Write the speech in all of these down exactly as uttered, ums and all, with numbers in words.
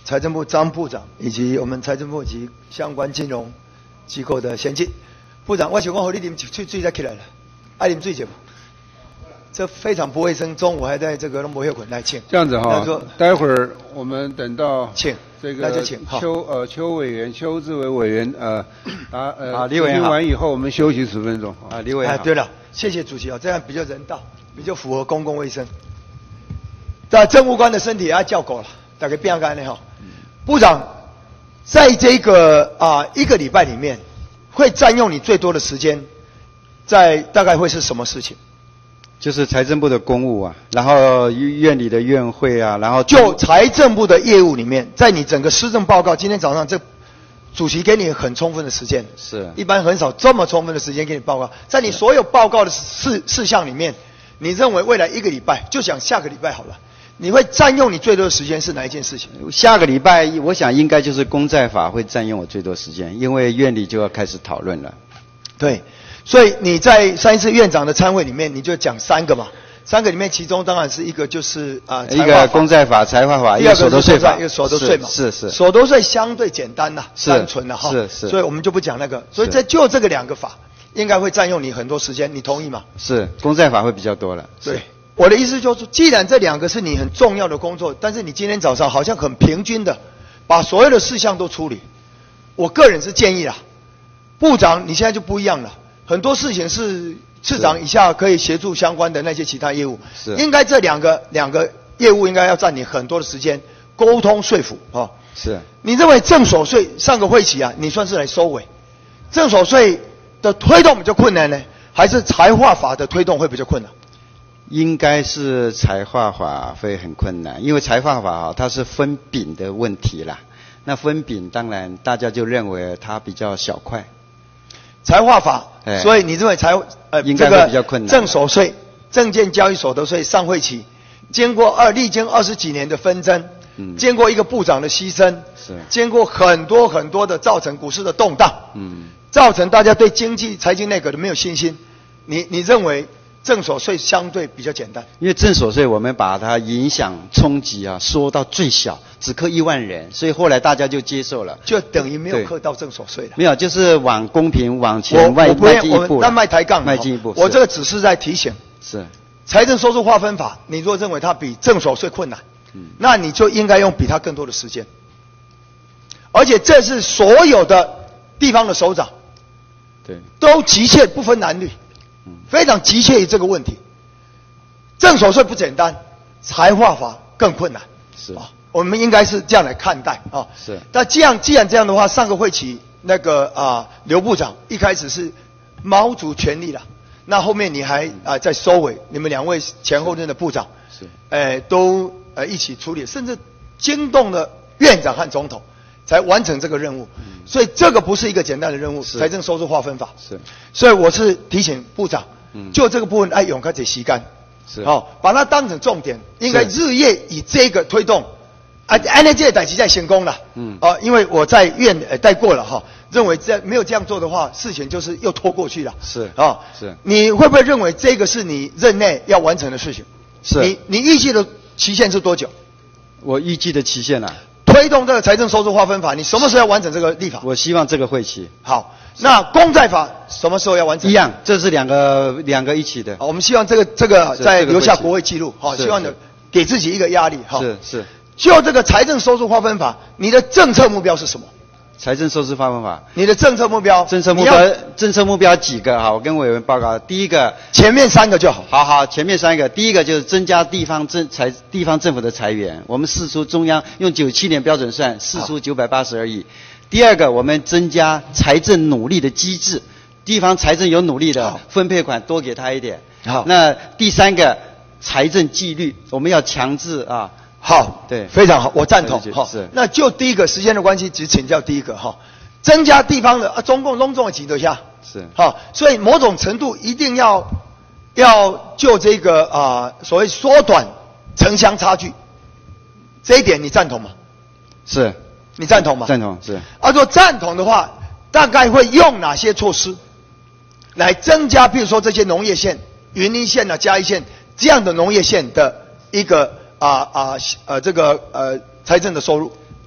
财政部张部长以及我们财政部及相关金融机构的先进部长，我想讲好你啉水水才起来了，爱啉水就。这非常不卫生，中午还在这个弄不血滚来请。 这样子哈，待会儿我们等到请这个那就请邱呃邱委员邱志伟委员呃答呃啊李委员听完以后，我们休息十分钟啊，李委员哎，对了，谢谢主席啊，这样比较人道，比较符合公共卫生。那政务官的身体也要叫狗了，大概变干的哈。部长，在这个啊一个礼拜里面，会占用你最多的时间，在大概会是什么事情？ 就是财政部的公务啊，然后院里的院会啊，然后就财政部的业务里面，在你整个施政报告，今天早上这主席给你很充分的时间， 是一般很少这么充分的时间给你报告，在你所有报告的事事项里面，你认为未来一个礼拜，就想下个礼拜好了，你会占用你最多的时间是哪一件事情？ 下个礼拜我想应该就是公债法会占用我最多时间，因为院里就要开始讨论了。 对。所以你在上一次院长的参会里面，你就讲三个嘛，三个里面其中当然是一个就是啊、呃， 一个公债法、财划法，一个所得税法， 一个所得税嘛， 是 是, 是所得税相对简单呐，单纯的哈， 是是， 所以我们就不讲那个，所以在就这个两个法，应该会占用你很多时间，你同意吗？ 是，公债法会比较多了。 对，我的意思就是，既然这两个是你很重要的工作，但是你今天早上好像很平均的把所有的事项都处理，我个人是建议啦，部长你现在就不一样了。很多事情是市长以下可以协助相关的那些其他业务， 是应该这两个两个业务应该要占你很多的时间，沟通说服哦。 是。 你认为正所税上个会期啊，你算是来收尾，正所税的推动比较困难呢，还是财划法的推动会比较困难？ 应该是财划法会很困难，因为财划法啊它是分饼的问题啦，那分饼当然大家就认为它比较小块。 财划法，所以你认为财呃应该会比较困难。 这个正所税、证券交易所得税上会期，经过二历经二十几年的纷争，嗯，经过一个部长的牺牲， 是， 经过很多很多的造成股市的动荡，嗯，造成大家对经济财经内阁的没有信心。你你认为正所税相对比较简单？ 因为正所税我们把它影响冲击啊缩到最小，只课一万人，所以后来大家就接受了， 就等于没有课到正所税了。 没有，就是往公平往前迈迈进一步。 那迈抬杠， 迈进一步。 我这个只是在提醒。 是。 财政收入划分法，你若认为它比正所税困难，嗯，那你就应该用比它更多的时间。而且这是所有的地方的首长， 对， 都急切不分男女。非常急切于这个问题，正所税不简单，财划法更困难。 是啊， 我们应该是这样来看待啊。 是。 但这样既然这样的话，上个会期那个啊刘部长一开始是卯足全力了，那后面你还啊在收尾，你们两位前后任的部长是， 呃都呃一起处理，甚至惊动了院长和总统。才完成这个任务，嗯、所以这个不是一个简单的任务。财政收入划分法是， 所以我是提醒部长， 嗯、 就这个部分，哎，勇开始吸干， 是， 好、哦，把它当成重点，应该日夜以这个推动，啊，安内这代期在行功了，嗯，啊，因为我在院呃带过了哈、哦，认为这没有这样做的话，事情就是又拖过去了， 是， 啊、哦， 是， 你会不会认为这个是你任内要完成的事情？ 是， 你你预计的期限是多久？ 我预计的期限啊。 推动这个财政收入划分法，你什么时候要完成这个立法？ 我希望这个会期。 好，那公债法什么时候要完成？ 一样，这是两个两个一起的。 好，我们希望这个这个再留下国会记录，好，希望你给自己一个压力，哈。 是是。 就这个财政收入划分法，你的政策目标是什么？ 财政收支划分法， 你的政策目标？ 政策目标，政策目标几个哈？我跟委员报告，第一个， 前面三个就好。 好好，前面三个，第一个就是增加地方政财地方政府的财源，我们释出中央用九七年标准算释出九百八十二亿。第二个，我们增加财政努力的机制，地方财政有努力的分配款多给他一点。 好， 那第三个，财政纪律，我们要强制啊。 好， 对， 非常好，我赞同。 好，是。 那就第一个时间的关系，只请教第一个哈，增加地方的啊，中共隆重的几多下是。 好，所以某种程度一定要要就这个啊、呃、所谓缩短城乡差距，这一点你赞同吗？ 是。 你赞同吗？ 赞同是。 啊，如果赞同的话，大概会用哪些措施来增加，比如说这些农业县、云林县啊、嘉义县这样的农业县的一个。啊啊呃这个呃财政的收入，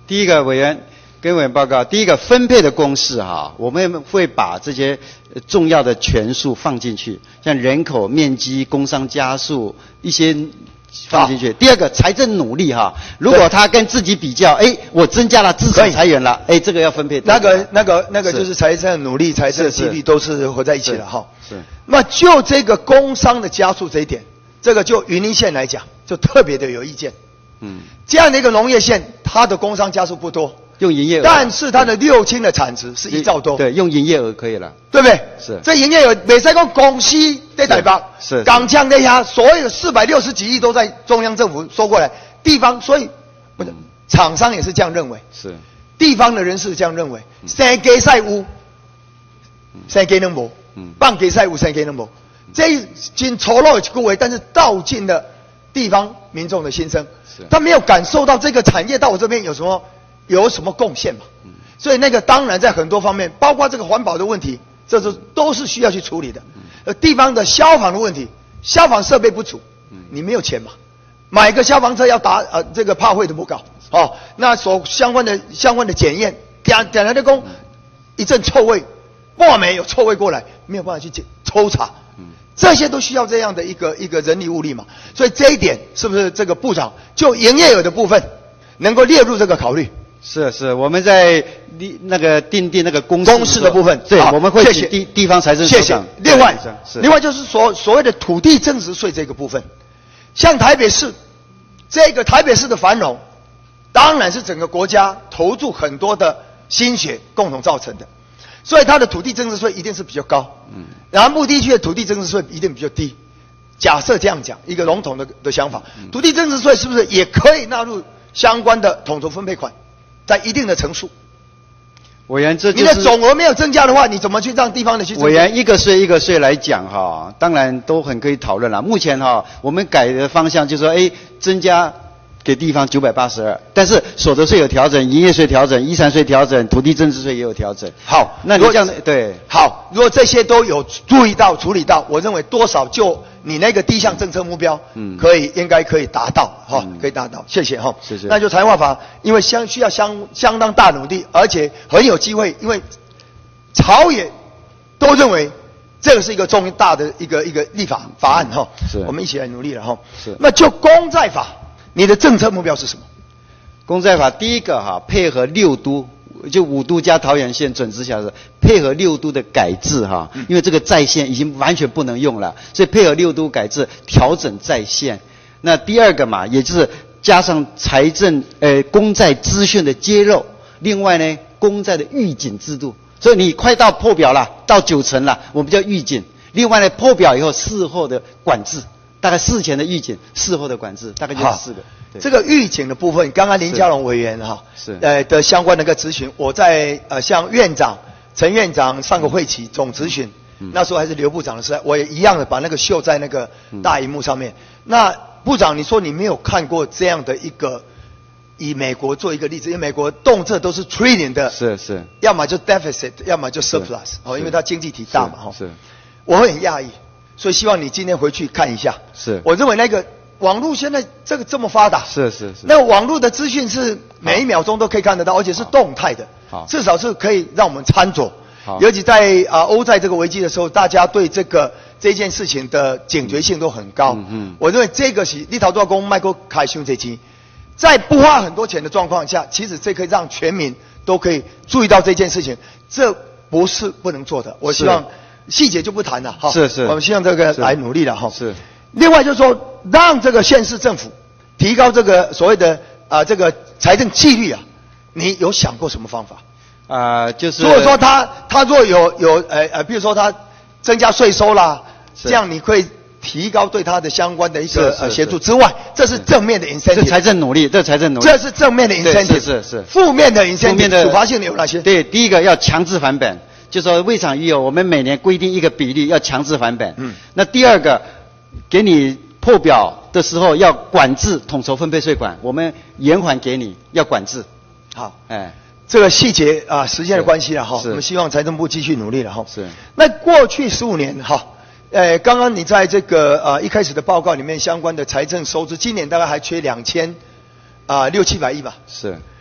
第一个委员跟委员报告，第一个分配的公式哈，我们会把这些重要的权数放进去，像人口、面积、工商家数一些放进去。第二个财政努力哈，如果他跟自己比较，哎，我增加了资产财源了，哎，这个要分配。 那个那个那个就是财政努力、财政纪律都是合在一起了哈。是。那就这个工商的加速这一点，这个就云林县来讲，就特别的有意见。嗯。这样的一个农业县，它的工商加速不多。用营业额，但是它的六轻的产值是一兆多。 对，用营业额可以了， 对不对？ 是。 这营业额，美赛公公司在台北， 是港腔那下，所有四百六十几亿都在中央政府收过来，地方，所以不是厂商也是这样认为， 是。 地方的人士这样认为，三给赛屋，三给能无，半给赛屋，三给能无，这仅丑陋的各位，但是道尽了地方民众的心声，他没有感受到这个产业到我这边有什么。有什么贡献嘛？所以那个当然在很多方面，包括这个环保的问题，这是都是需要去处理的。呃，地方的消防的问题，消防设备不足，你没有钱嘛？买个消防车要打呃这个怕会都不搞哦。那所相关的相关的检验，点点来的工，一阵臭味，半没有臭味过来，没有办法去检抽查。这些都需要这样的一个一个人力物力嘛。所以这一点是不是这个部长就营业额的部分能够列入这个考虑？ 是是，我们在那个订定那个公公式的部分， 对，我们会请地地方财政署长。 另外，另外就是所所谓的土地增值税这个部分，像台北市，这个台北市的繁荣，当然是整个国家投注很多的心血共同造成的，所以它的土地增值税一定是比较高。嗯，然后目的区的土地增值税一定比较低。假设这样讲，一个笼统的的想法，土地增值税是不是也可以纳入相关的统筹分配款？在一定的层数， 委员这就是你的总额没有增加的话，你怎么去让地方的去？ 委员一个税一个税来讲哈，当然都很可以讨论了。目前哈，我们改的方向就是说，哎，增加给地方九百八十二，但是所得税有调整，营业税调整，遗产税调整，土地增值税也有调整。 好， 那你这样对好，如果这些都有注意到处理到，我认为多少就你那个第一项政策目标，嗯，可以应该可以达到哈，可以达到。谢谢哈， 谢谢。 那就财划法，因为相需要相相当大努力，而且很有机会，因为朝野都认为这个是一个重大的一个一个立法法案哈，是，我们一起来努力了哈。是。那就公债法，你的政策目标是什么？ 公债法第一个哈，配合六都。就五都加桃园县准直辖市配合六都的改制哈，因为这个在线已经完全不能用了，所以配合六都改制调整在线。那第二个嘛，也就是加上财政呃公债资讯的揭露，另外呢公债的预警制度，所以你快到破表了，到九成了，我们叫预警。另外呢破表以后事后的管制，大概事前的预警，事后的管制，大概就是四个。 这个预警的部分，刚刚林佳龙委员哈，是呃的相关的一个咨询，我在呃向院长陈院长上个会期总咨询，嗯、那时候还是刘部长的时候，我也一样的把那个秀在那个大荧幕上面。嗯、那部长，你说你没有看过这样的一个，以美国做一个例子，因为美国动辄都是 trillion 的， 是是， 要么就 deficit， 要么就 surplus， 哦，因为它经济体大嘛，哈，是，我会很讶异，所以希望你今天回去看一下。 是， 我认为那个。网络现在这个这么发达， 是是是， 那网络的资讯是每一秒钟都可以看得到，而且是动态的，好，至少是可以让我们参酌。好，尤其在啊欧债这个危机的时候，大家对这个这件事情的警觉性都很高。嗯嗯，我认为这个是立陶宛公迈克凯兄这期，在不花很多钱的状况下，其实这可以让全民都可以注意到这件事情，这不是不能做的。我希望细节就不谈了，哈， 是是， 我们希望这个来努力了，哈， 是。 另外就是说，让这个县市政府提高这个所谓的啊、呃、这个财政纪律啊，你有想过什么方法？ 啊、呃，就是如果说他他若有有呃呃，比如说他增加税收啦，这样你可以提高对他的相关的一个呃协助之外，这是正面的 incentive， 这财政努力，这财政努力， 这是正面的 incentive， 是是是。 负面的 incentive， 负面的处罚性的有哪些？ 对，第一个要强制返本，就说未偿余额，我们每年规定一个比例要强制返本。嗯。那第二个。给你破表的时候要管制统筹分配税款，我们延缓给你，要管制。 好，哎，这个细节啊，时间的关系了哈，我们希望财政部继续努力了哈。是。那过去十五年哈，呃，刚刚你在这个呃一开始的报告里面相关的财政收支，今年大概还缺两千啊六七百亿吧。 是。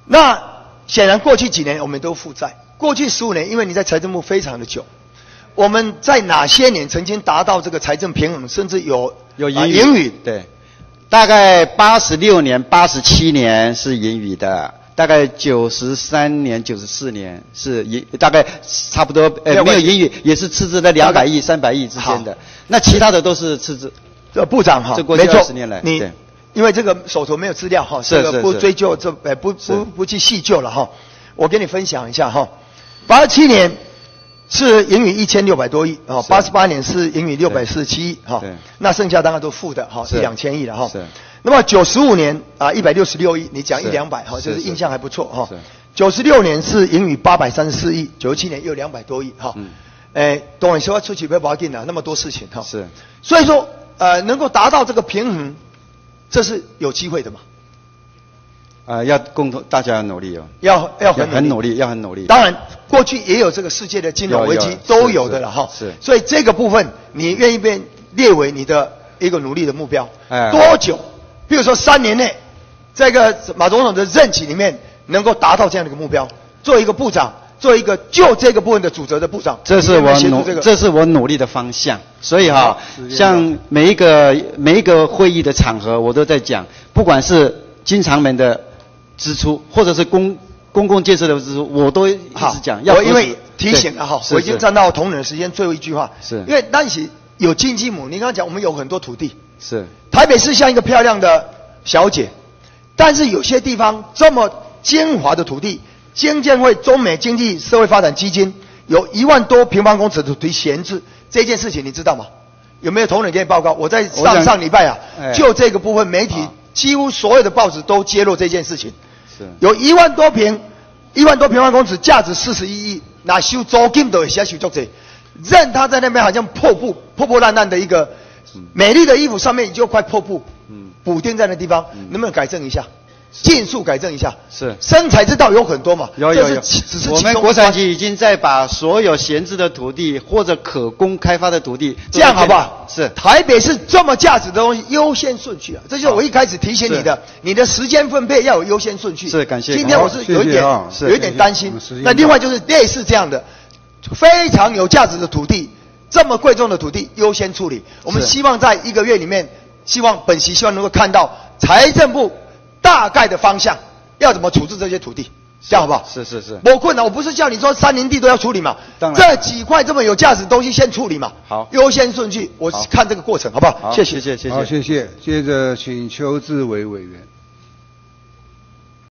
那显然过去几年我们都负债，过去十五年因为你在财政部非常的久，我们在哪些年曾经达到这个财政平衡，甚至有有盈余？ 啊、盈余对，大概八十六年、八十七年是盈余的。大概九十三年、九十四年是盈，大概差不多呃没有盈余，也是赤字在两百亿、三百亿之间的。那其他的都是赤字。 这部长哈， 这过去二十年来， 你因为这个手头没有资料哈，这个不追究，这呃不不不去细究了哈。我跟你分享一下哈，八七年是盈余一千六百多亿啊，八十八年是盈余六百四十七亿哈，那剩下当然都负的哈，一两千亿了哈。那么九十五年啊，一百六十六亿，你讲一两百哈，就是印象还不错哈。九十六年是盈余八百三十四亿，九十七年又两百多亿哈。嗯。诶，当然说出去不要保定了，那么多事情哈。 是。 所以说，呃，能够达到这个平衡，这是有机会的嘛。 啊、呃，要共同大家要努力哦。 要要很很努力，要很努力。 当然，过去也有这个世界的金融危机，都有的了哈。 是。 所以这个部分，你愿意被列为你的一个努力的目标？ 哎。 多久？比如说三年内，这个马总统的任期里面能够达到这样的一个目标，做一个部长，做一个就这个部分的主责的部长， 这是我努， 这个、 这是我努力的方向。所以哈，像每一个每一个会议的场合，我都在讲，不管是经常门的支出，或者是公公共建设的支出，我都一直讲。要我因为提醒了哈，我已经占到同仁的时间，最后一句话， 是因为那起有经济母，你刚刚讲我们有很多土地。 是， 台北市像一个漂亮的小姐，但是有些地方这么精华的土地，经建会中美经济社会发展基金有一万多平方公尺的土地闲置，这件事情你知道吗？有没有同仁给你报告？我在上上礼拜啊，哎、就这个部分媒体、啊、几乎所有的报纸都揭露这件事情。是，有一万多平，一万多平方公尺，价值四十一亿，那收租金都会写收足济，任他在那边好像破布破破烂烂的一个。美丽的衣服上面就快破布，嗯，补丁在那地方，嗯、能不能改正一下？尽速改正一下。 是， 生财之道有很多嘛。 有有有。 只是我们国产局已经在把所有闲置的土地或者可供开发的土地， 这样好不好？ 是。 台北是这么价值的东西，优先顺序啊，这就是我一开始提醒你的，你的时间分配要有优先顺序。 是，感谢。 今天我是有一点、 哦、 有一点担心。那另外就是类似这样的非常有价值的土地。这么贵重的土地优先处理，我们希望在一个月里面，希望本席希望能够看到财政部大概的方向，要怎么处置这些土地，这样好不好？ 是是是。 我困难，我不是叫你说山林地都要处理嘛， 当然这几块这么有价值的东西先处理嘛。 好， 优先顺序，我看这个过程好不好？ 好， 谢谢谢谢谢谢。 好，谢谢。接着请邱志伟委员。